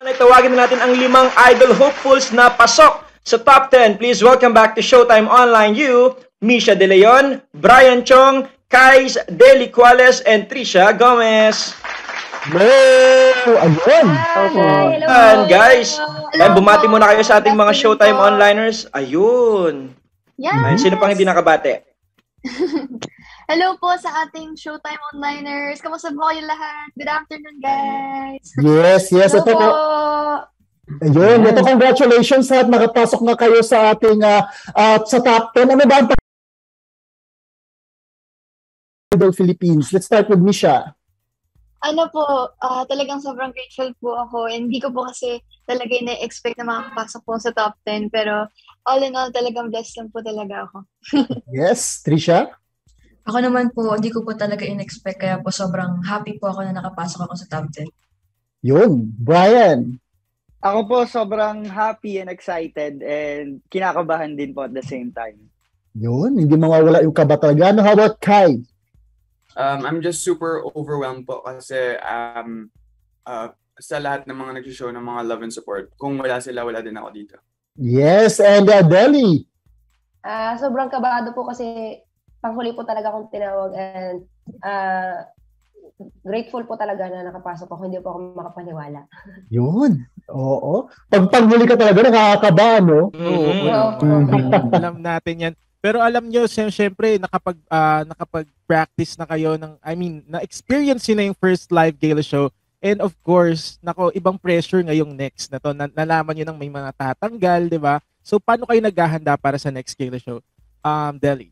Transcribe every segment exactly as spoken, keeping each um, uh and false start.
Tawagin na natin ang limang idol hopefuls na pasok sa top ten. Please welcome back to Showtime Online you, Misha De Leon, Brian Chong, Kais Delicuales, and Trisha Gomez. Hello! Again! Hi, hello. And guys, Hello and bumati po. muna kayo sa ating mga Good Showtime afternoon po. Onliners. Ayun. Yes. Ayun, sino pang hindi nakabate? Hello po sa ating Showtime Onliners. Kamusta po kayo lahat? Good afternoon, guys. Yes, yes. Hello Ito po. po. Ayun, ito congratulations at nakapasok na kayo sa ating ah, ah, sa top ten. Ano ba ang Idol Philippines? Let's start with Misha. Ano po, ah, talagang sobrang grateful po ako. Hindi ko po kasi talaga ina-expect na makakapasok po sa top ten. Pero all in all, talagang blessed lang po talaga ako. Yes, Trisha? Ako naman po, hindi ko po talaga in-expect kaya po sobrang happy po ako na nakapasok ako sa top ten. Yun. Brian? Ako po sobrang happy and excited and kinakabahan din po at the same time. Yun, hindi mawawala yung kaba talaga. Ano, how about Kai? Um, I'm just super overwhelmed po kasi um, uh, sa lahat ng mga nag-show ng mga love and support, kung wala sila, wala din ako dito. Yes, and uh, Deli? Ah, sobrang kabado po kasi panghuli po talaga akong tinawag and ah, grateful po talaga na nakapasok ako. Hindi po ako makapaniwala. Yun. Oo. Pag panghuli ka talaga, nakakaba, no? Mhm. Mhm. Alam natin yan. Pero alam nyo, sy- syempre, nakapag, ah, nakapag-practice na kayo ng, I mean, na-experience yun na yung first live gala show. And of course, nako, ibang pressure ngayong next na to. Na- nalaman nyo nang may mga tatanggal, di ba? So, paano kayo naghahanda para sa next gala show? Um, Deli.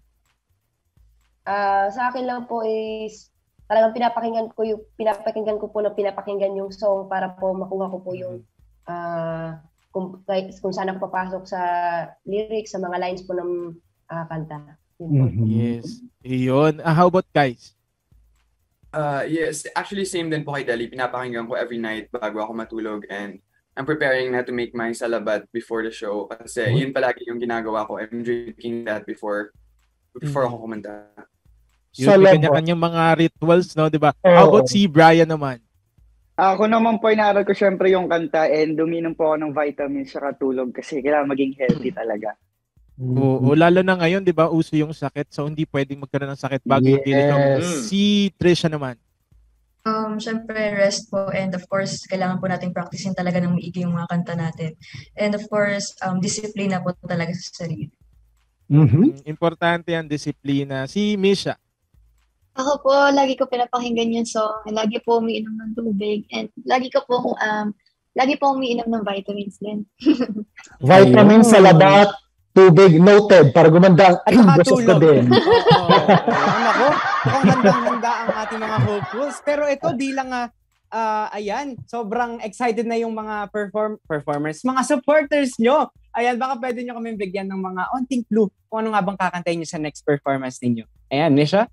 Ah, sa akin lang po is talagang pinapakinggan ko yung pinapakinggan ko po na pinapakinggan yung song para po makuha ko po yung ah kung, kahit- kung saan ako papasok sa lyrics, sa mga lines po ng ah, kanta. Yun po. Mhm. Yes. Iyon. Ah, how about guys? Uh, yes, actually same din po kay Deli. Pinapakinggan ko every night bago ako matulog and I'm preparing na to make my salabat before the show kasi Oh. yun palagi yung ginagawa ko. I'm drinking that before before ako kumanta. Yun, may Salamat. kanya-kanyang mga rituals, no? Di ba? Oo. How about si Brian naman? Ako naman po, inaaral ko syempre yung kanta and duminom po ako ng vitamins sa katulog kasi kailangan maging healthy talaga. Oo, lalo na ngayon, di ba, uso yung sakit. So, hindi pwedeng magkaroon ng sakit bago yung gala show. Yes. Si Trisha naman. Um, syempre, rest po and of course, kailangan po nating practicein talaga ng maigi yung mga kanta natin. And of course, um, disiplina po talaga sa sarili. Mhm. Mm, Importante ang disiplina. Si Misha. Ako po, lagi ko pinapakinggan yung song. Lagi po umiinom ng tubig. And lagi ko po, um, lagi po umiinom ng vitamins din. Vitamin, Ayun. salabat, tubig, noted, para gumanda At ang saka boses ko tulog. din. Oo. Ayan ako. Mukhang handang-handa ang ating mga hopefuls. Pero ito, di lang nga, ah, ayan, sobrang excited na yung mga perform performers, mga supporters nyo. Ayan, baka pwede nyo kami bigyan ng mga onting clue kung ano nga bang kakantayin nyo sa next performance ninyo. Ayan, Nisha?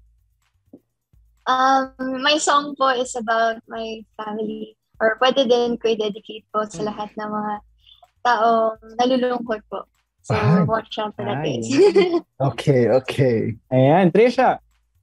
Um, my song po is about my family. Or pwede din ko i-dedicate po sa lahat ng mga taong nalulungkot po. So, Ay. watch out for that, Ay. guys. Okay, okay. Ayan, Trisha.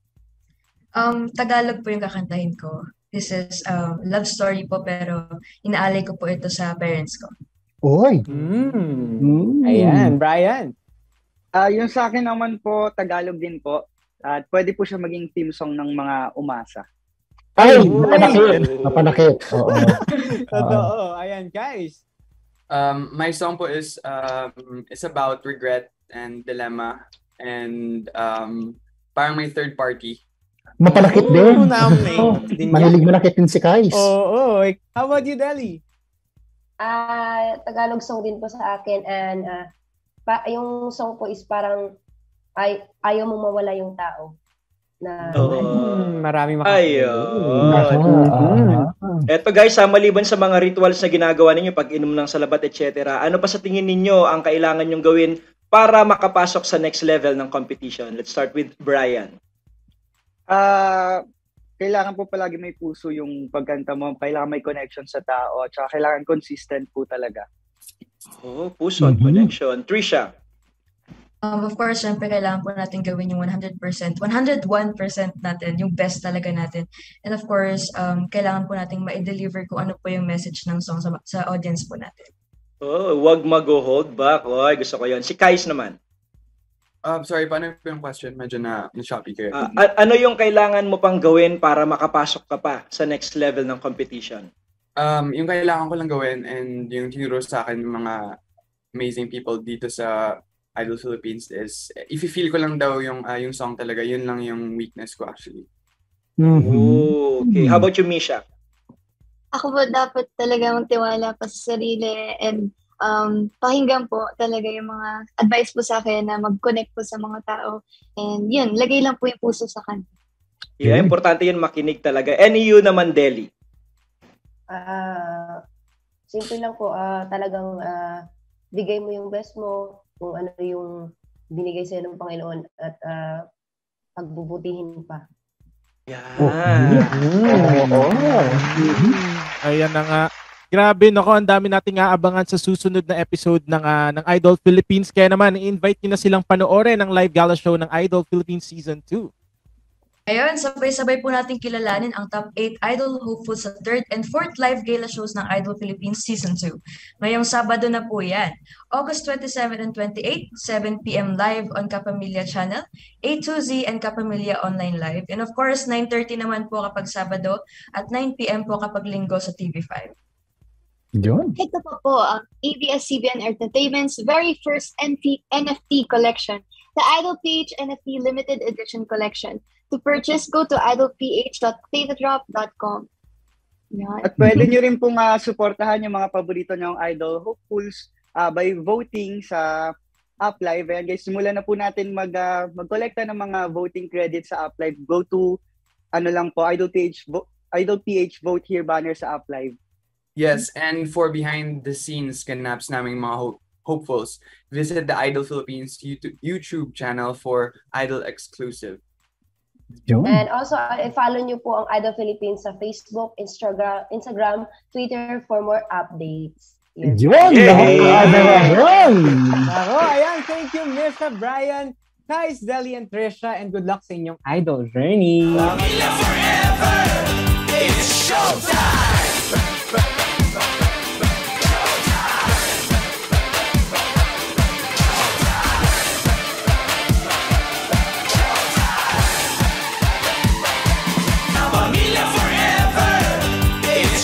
Um, Tagalog po yung kakantahin ko. This is um, love story po pero inaalay ko po ito sa parents ko. Oy. Mm. Mm. Ayan, Brian. Ah, yung sa akin naman po, Tagalog din po. At pwede po siya maging theme song ng mga umasa. Ay, Ay. napanakit. Napanakit. Oo. Totoo. Ayan, guys. Um, my song po is um, is about regret and dilemma and um, parang may third party. Mapanakit Oo, din. namin. Oo. Din yan. Mahilig manakit din si Kais. Oo. Oh, how about you, Deli? Ah, Tagalog song din po sa akin and ah, pa, yung song po is parang ay ayaw mong mawala yung tao na Oo. Hmm, marami Ayun. Nako, ah. Eto guys, ha, maliban sa mga rituals na ginagawa ninyo, pag-inom ng salabat, et cetera, ano pa sa tingin ninyo ang kailangan nyong gawin para makapasok sa next level ng competition? Let's start with Brian. Ah, kailangan po palagi may puso yung pagkanta mo. Kailangan may connection sa tao. At saka kailangan consistent po talaga. Oh, puso at Mhm. connection. Trisha. Um, of course, syempre kailangan po natin gawin yung one hundred percent, one hundred one percent natin, yung best talaga natin. And of course, um, kailangan po natin ma-deliver kung ano po yung message ng song sa, sa audience po natin. Oh, wag mag-hold back. Oy, gusto ko yan. Si Kais naman. Um, sorry, paano yung question? Medyo na na-choppy kayo. Ah, a- ano yung kailangan mo pang gawin para makapasok ka pa sa next level ng competition? Um, yung kailangan ko lang gawin and yung tinuro sa akin ng mga amazing people dito sa Idol Philippines is, if i-feel ko lang daw yung uh, yung song talaga, yun lang yung weakness ko actually. Mhm. Oh, okay. How about you, Misha? Ako po dapat talaga magtiwala pa sa sarili and um, pakinggan po talaga yung mga advice po sa akin na mag-connect po sa mga tao. And yun, lagay lang po yung puso sa kanya. Yeah, importante yun makinig talaga. And you naman, Deli. Ah, simple lang po, ah, talagang ah, bigay mo yung best mo, kung ano yung binigay sa'yo ng Panginoon at ah, pagbubutihin pa. Yeah. Ayan na nga. Grabe, nako, ang dami nating aabangan sa susunod na episode ng ah, ng Idol Philippines. Kaya naman, i-invite niyo na silang panoorin ang live gala show ng Idol Philippines Season two. Ayun, sabay-sabay po natin kilalanin ang top eight Idol hopefuls sa third and fourth live gala shows ng Idol Philippines Season two. Ngayong Sabado na po yan. August twenty-seven and twenty-eight, seven p.m. live on Kapamilya Channel, A two Z and Kapamilya Online Live. And of course, nine thirty naman po kapag Sabado at nine p.m. po kapag Linggo sa T V five. Yun. Ito pa po ang A B S C B N Entertainment's very first N F T collection, the Idol P H N F T Limited Edition Collection. To purchase, go to idol p h dot play the drop dot com. Yan. At pwede nyo rin pong uh, suportahan yung mga paborito nyong Idol hopefuls uh, by voting sa Uplive. Ayan guys, simulan na po natin mag, uh, mag-collecta ng mga voting credits sa Uplive. Go to, ano lang po, Idol P H, vo- Idol P H Vote Here banner sa Uplive. Yes, and for behind the scenes kanaps naming mga hope hopefuls, visit the Idol Philippines YouTube, YouTube channel for Idol exclusive. Yun. And also, uh, follow nyo po ang Idol Philippines sa Facebook, Instagram, Instagram, Twitter for more updates. Yun. Yun. Yay! Yun. Ako, ayan, thank you, Mister Brian, Kais, Deli, and Trisha, and good luck sa inyong Idol journey. Forever, it's showtime!